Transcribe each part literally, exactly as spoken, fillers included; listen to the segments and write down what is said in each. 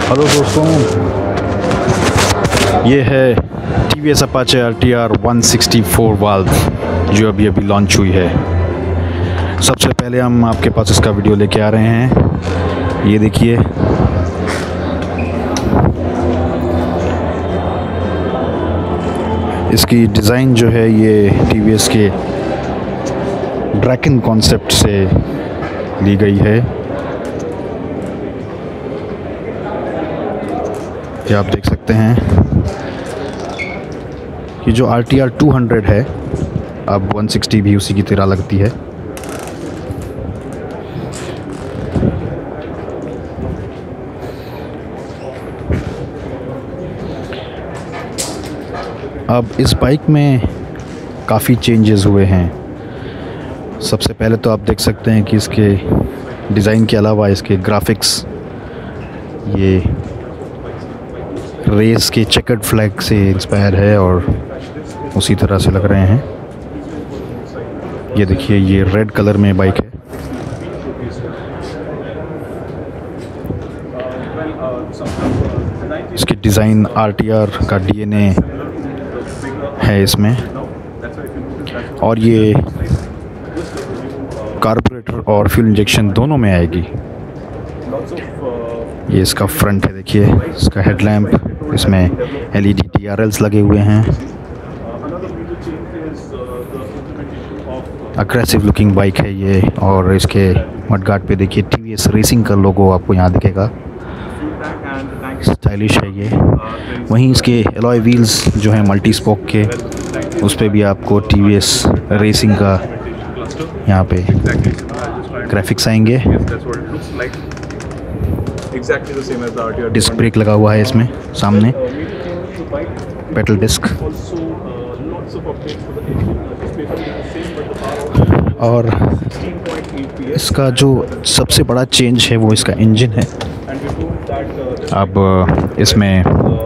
Hello दोस्तों, ये है T V S Apache R T R one sixty four valve जो अभी अभी लॉन्च हुई है। सबसे पहले हम आपके पास इसका वीडियो लेके आ रहे हैं। ये देखिए, इसकी डिज़ाइन जो है ये टी वी एस के ड्रैगन कॉन्सेप्ट से ली गई है। ये आप देख सकते हैं कि जो R T R two hundred है, अब वन सिक्सटी भी उसी की तरह लगती है। अब इस बाइक में काफ़ी चेंजेस हुए हैं। सबसे पहले तो आप देख सकते हैं कि इसके डिज़ाइन के अलावा इसके ग्राफिक्स ये रेस के चेकर्ड फ्लैग से इंस्पायर है और उसी तरह से लग रहे हैं। ये देखिए, ये रेड कलर में बाइक है। इसकी डिज़ाइन R T R का डी एन ए है इसमें, और ये कार्बोरेटर और फ्यूल इंजेक्शन दोनों में आएगी। ये इसका फ्रंट है, देखिए इसका हेडलैम्प, इसमें L E D T R Ls लगे हुए हैं। अग्रेसिव लुकिंग बाइक है ये, और इसके मडगार्ड पे देखिए टी वी एस रेसिंग का लोगो आपको यहाँ दिखेगा। स्टाइलिश है ये। वहीं इसके एलॉय व्हील्स जो हैं मल्टी स्पोक के, उस पर भी आपको टी वी एस रेसिंग का यहाँ पे ग्राफिक्स आएंगे। डिस्क ब्रेक लगा हुआ है इसमें सामने, पेडल डिस्क। और इसका जो सबसे बड़ा चेंज है वो इसका इंजन है। अब इसमें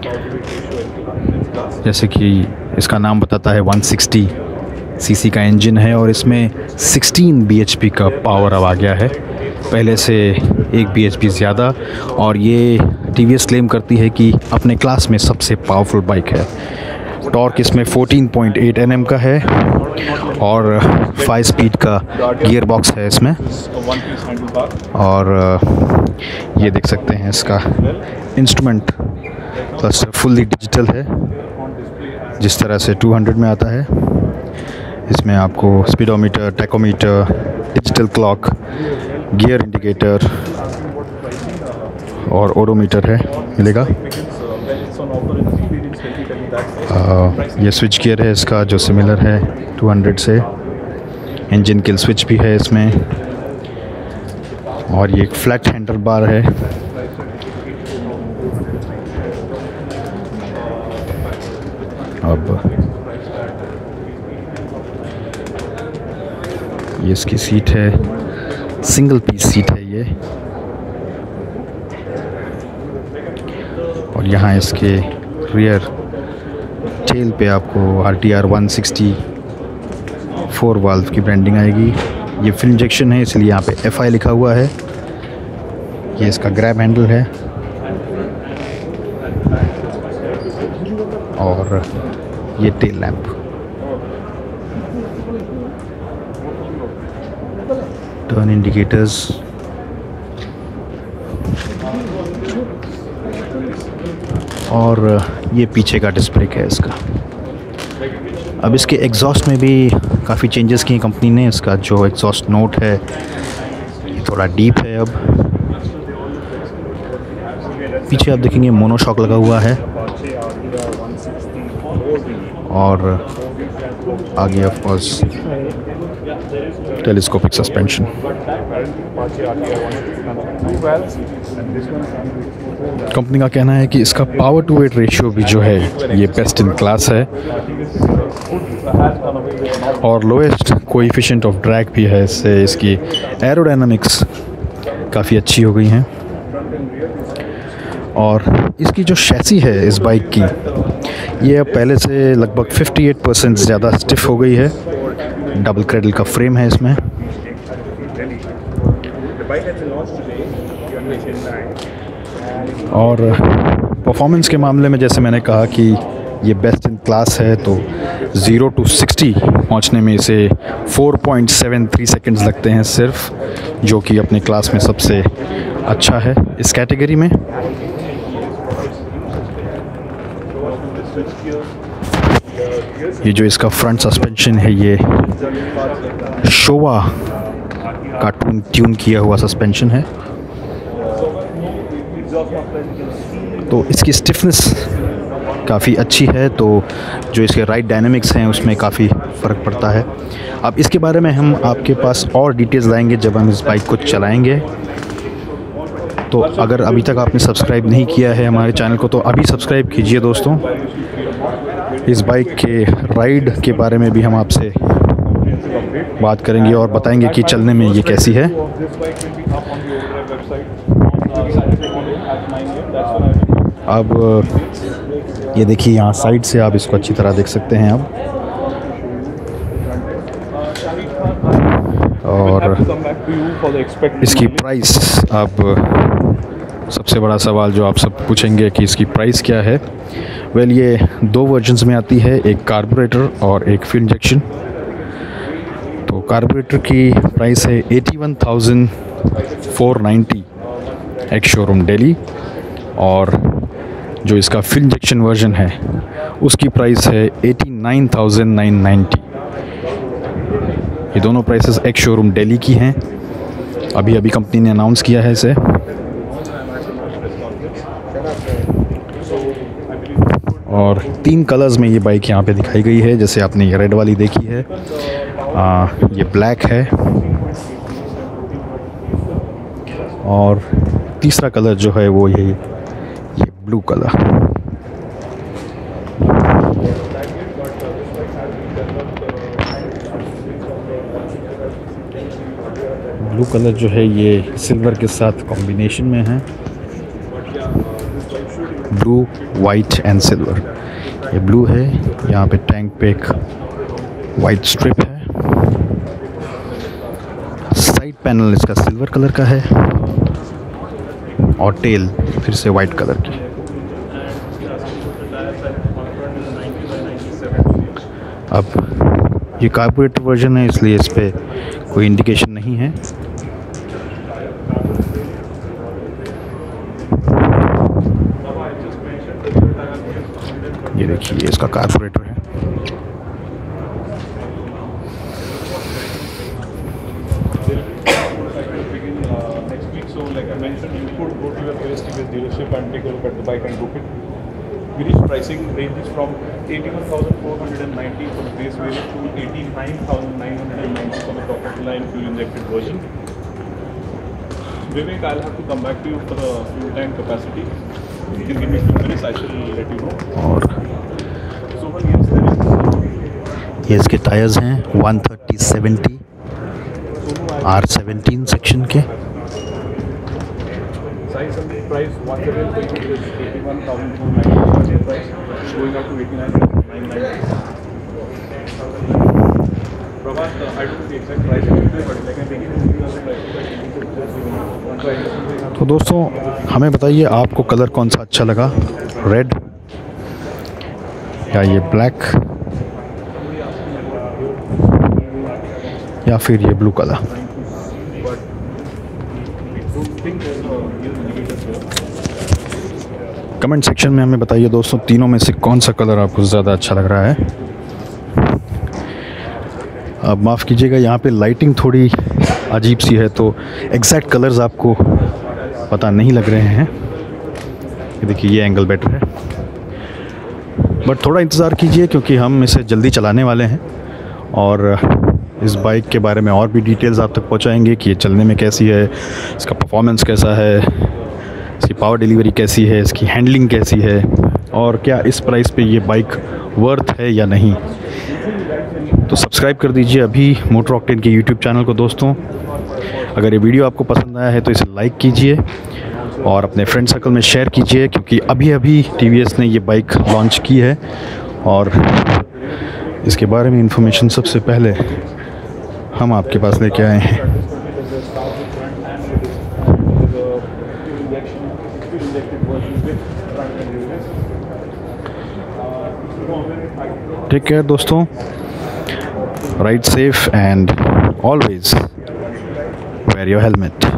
जैसे कि इसका नाम बताता है वन सिक्सटी सी सी का इंजन है, और इसमें सिक्सटीन बी एच पी का पावर अब आ गया है, पहले से एक बी एच पी ज़्यादा। और ये टी वी एस क्लेम करती है कि अपने क्लास में सबसे पावरफुल बाइक है। टॉर्क इसमें fourteen point eight N M का है, और फाइव स्पीड का गियर बॉक्स है इसमें। और ये देख सकते हैं इसका इंस्ट्रूमेंट क्लस्टर फुल्ली डिजिटल है, जिस तरह से टू हंड्रेड में आता है। इसमें आपको speedometer, tachometer, digital clock, gear indicator और ओडोमीटर है मिलेगा। आ, ये स्विच गियर है इसका जो सिमिलर है टू हंड्रेड से। इंजन किल स्विच भी है इसमें, और ये एक फ्लैट हैंडल बार है। अब ये इसकी सीट है, सिंगल पीस सीट है ये। और यहाँ इसके रियर टेल पे आपको R T R one sixty four valve की ब्रांडिंग आएगी। ये फ्यूल इंजेक्शन है, इसलिए यहाँ पे F I लिखा हुआ है। ये इसका ग्रैब हैंडल है, और ये टेल लैंप। टर्न इंडिकेटर्स, और ये पीछे का डिस्क ब्रेक है इसका। अब इसके एग्जॉस्ट में भी काफ़ी चेंजेस किए कंपनी ने। इसका जो एग्जॉस्ट नोट है ये थोड़ा डीप है। अब पीछे आप देखेंगे मोनोशॉक लगा हुआ है, और आगे of course telescopic suspension. Company का कहना है कि इसका पावर टू वेट रेशियो भी जो है ये बेस्ट इन क्लास है, और लोएस्ट कोएफिशिएंट ऑफ ड्रैग भी है। इससे इसकी एरोडायनामिक्स काफ़ी अच्छी हो गई हैं। और इसकी जो शैसी है इस बाइक की, ये अब पहले से लगभग अट्ठावन परसेंट ज़्यादा स्टिफ हो गई है। डबल क्रेडल का फ्रेम है इसमें। और परफॉर्मेंस के मामले में जैसे मैंने कहा कि ये बेस्ट इन क्लास है, तो ज़ीरो टू सिक्सटी पहुंचने में इसे four point seven three seconds लगते हैं सिर्फ, जो कि अपनी क्लास में सबसे अच्छा है इस कैटेगरी में। ये जो इसका फ्रंट सस्पेंशन है, ये शोवा का ट्यून ट्यून किया हुआ सस्पेंशन है, तो इसकी स्टिफनेस काफ़ी अच्छी है, तो जो इसके राइड डायनेमिक्स हैं उसमें काफ़ी फ़र्क पड़ता है। अब इसके बारे में हम आपके पास और डिटेल्स लाएंगे जब हम इस बाइक को चलाएंगे। तो अगर अभी तक आपने सब्सक्राइब नहीं किया है हमारे चैनल को, तो अभी सब्सक्राइब कीजिए दोस्तों। इस बाइक के राइड के बारे में भी हम आपसे बात करेंगे और बताएंगे कि चलने में ये कैसी है। अब ये देखिए, यहाँ साइड से आप इसको अच्छी तरह देख सकते हैं अब। और इसकी प्राइस, अब सबसे बड़ा सवाल जो आप सब पूछेंगे कि इसकी प्राइस क्या है। वेल, ये दो वर्जन्स में आती है, एक कार्बोरेटर और एक फ्यूल इंजेक्शन। तो कार्बोरेटर की प्राइस है eighty one thousand four ninety ex showroom Delhi, और जो इसका फ्यूल इंजेक्शन वर्जन है उसकी प्राइस है eighty nine thousand nine ninety. ये दोनों प्राइसेस एक्स शोरूम दिल्ली की हैं, अभी अभी कंपनी ने अनाउंस किया है इसे। और तीन कलर्स में ये बाइक यहाँ पे दिखाई गई है, जैसे आपने ये रेड वाली देखी है, आ, ये ब्लैक है, और तीसरा कलर जो है वो ये ये ब्लू कलर। ब्लू कलर जो है ये सिल्वर के साथ कॉम्बिनेशन में है, ब्लू वाइट एंड सिल्वर। ये ब्लू है, यहाँ पे टैंक पे एक वाइट स्ट्रिप है, साइड पैनल इसका सिल्वर कलर का है, और टेल फिर से वाइट कलर की। अब ये कार्बोरेटर वर्जन है, इसलिए इस पे कोई इंडिकेशन नहीं है। ये देखिए, ये इसका कार्बोरेटर है। Pricing ranges from eighty-one thousand four hundred ninety for the base variant to eighty-nine thousand nine hundred ninety for the top of the line fuel injected version. Vivek, I'll have to come back to you for the fuel tank capacity. You can give me a few minutes, I shall let you know. और So one yes, there is. ये इसके tyres हैं one thirty seventy R seventeen section के। Size and price one seventy is eighty-one thousand four ninety price going up to eighty-nine thousand nine ninety. Prabhat, uh, I don't know the exact price, but like I think तो दोस्तों हमें बताइए आपको colour कौन सा अच्छा लगा, red या ये ब्लैक या फिर ये ब्लू कलर। कमेंट सेक्शन में हमें बताइए दोस्तों, तीनों में से कौन सा कलर आपको ज़्यादा अच्छा लग रहा है। अब माफ़ कीजिएगा, यहाँ पे लाइटिंग थोड़ी अजीब सी है, तो एग्जैक्ट कलर्स आपको पता नहीं लग रहे हैं। ये देखिए, ये एंगल बेटर है, बट थोड़ा इंतज़ार कीजिए क्योंकि हम इसे जल्दी चलाने वाले हैं और इस बाइक के बारे में और भी डिटेल्स आप तक पहुँचाएँगे कि ये चलने में कैसी है, इसका परफॉर्मेंस कैसा है, इसकी पावर डिलीवरी कैसी है, इसकी हैंडलिंग कैसी है, और क्या इस प्राइस पे ये बाइक वर्थ है या नहीं। तो सब्सक्राइब कर दीजिए अभी मोटर ऑक्टेन के यूट्यूब चैनल को दोस्तों। अगर ये वीडियो आपको पसंद आया है तो इसे लाइक कीजिए और अपने फ्रेंड सर्कल में शेयर कीजिए, क्योंकि अभी अभी टीवीएस ने ये बाइक लॉन्च की है और इसके बारे में इंफॉर्मेशन सबसे पहले हम आपके पास लेके आए हैं। version with front and rear discs. Take care दोस्तों, ride safe and always wear your helmet.